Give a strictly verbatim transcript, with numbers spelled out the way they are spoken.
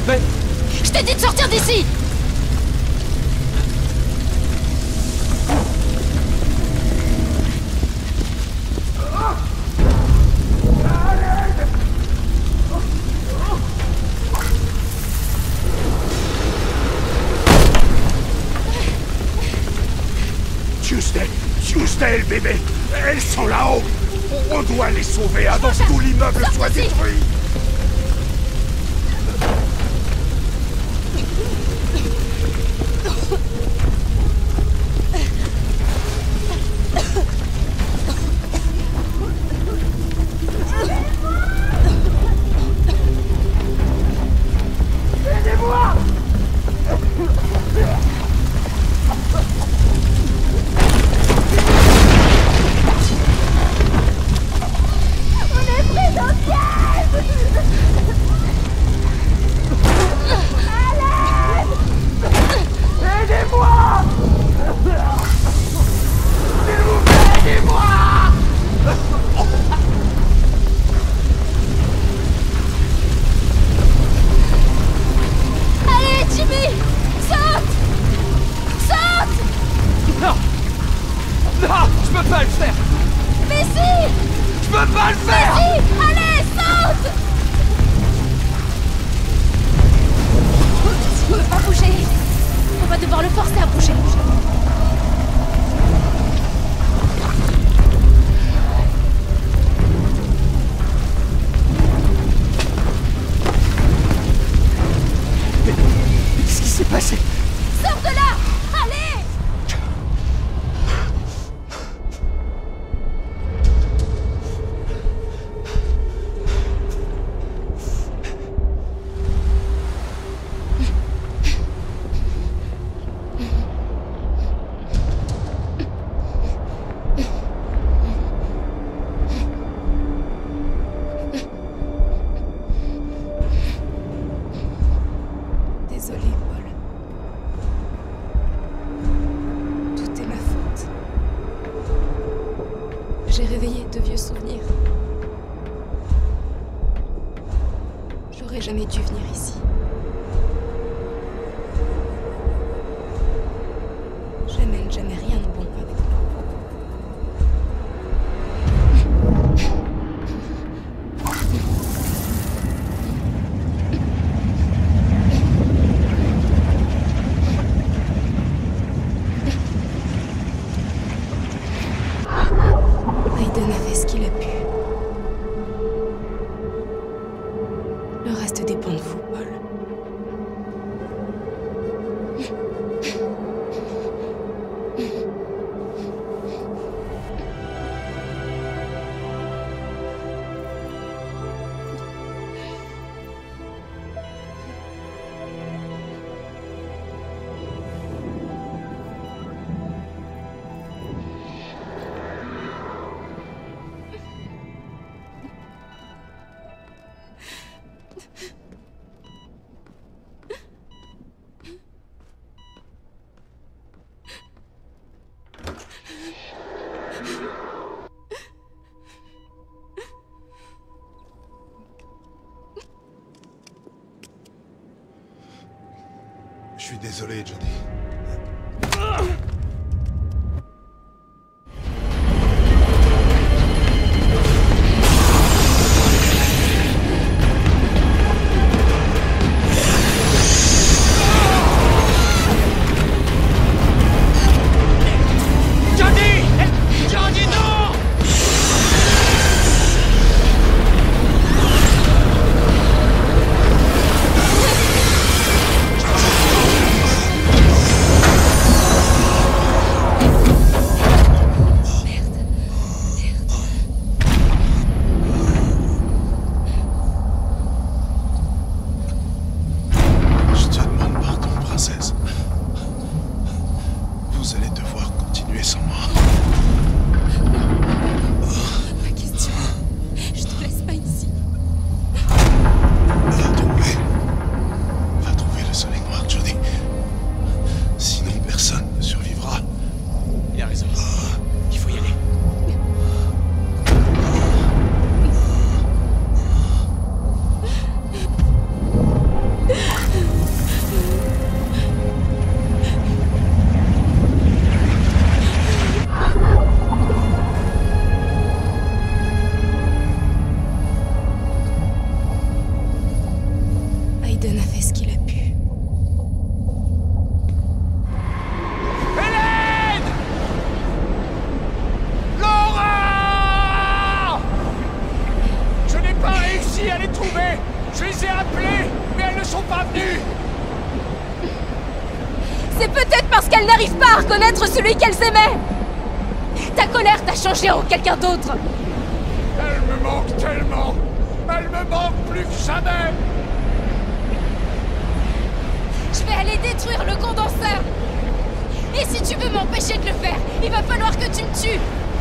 Mais... Je t'ai dit de sortir d'ici! Tuesday! Tuesday, le bébé! Elles sont là-haut! On doit les sauver avant que tout l'immeuble soit détruit! Aidez-moi! J'ai réveillé de vieux souvenirs. J'aurais jamais dû venir ici. Je mène jamais rien de bon avec moi. Aiden a fait ce qu'il a pu. Le reste dépend de vous, Paul. Je suis désolé, Jodie. Ah! réussi à les trouver. Je les ai appelés, mais elles ne sont pas venues. C'est peut-être parce qu'elles n'arrivent pas à reconnaître celui qu'elles aimaient. Ta colère t'a changé en quelqu'un d'autre. Elle me manque tellement. Elle me manque plus que jamais. Je vais aller détruire le condenseur. Et si tu veux m'empêcher de le faire, il va falloir que tu me tues.